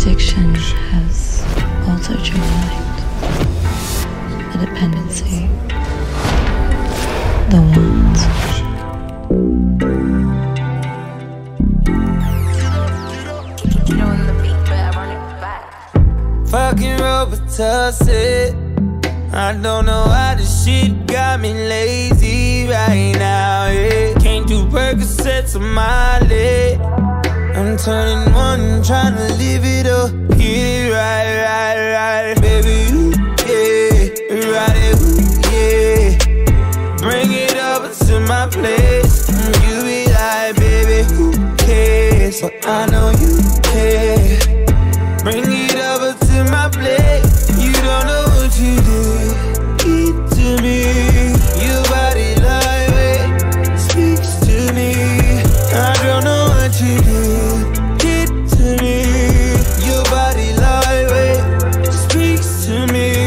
addiction has altered your mind. The dependency, the want. Fucking Robitussin. I don't know why this shit got me lazy right now, yeah. Can't do Percocets on my leg. I'm turning one, trying to live it up. Get it right, baby, ooh, yeah. Ride it, ooh, yeah. Bring it over to my place. You be like, baby, who cares? But I know you care. Bring it over to my plate. You don't know what you did. Eat to me. Your body lightweight speaks to me. I don't know what you did. Get to me. Your body lightweight speaks to me.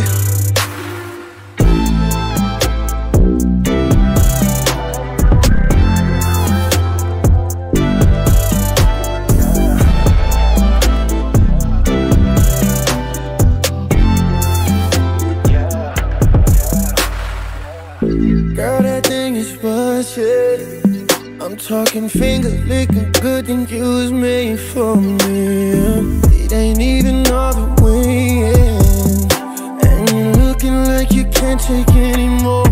Girl, that thing is bullshit. I'm talking finger licking good, think you was made for me, yeah. It ain't even all the way in, and you're looking like you can't take anymore.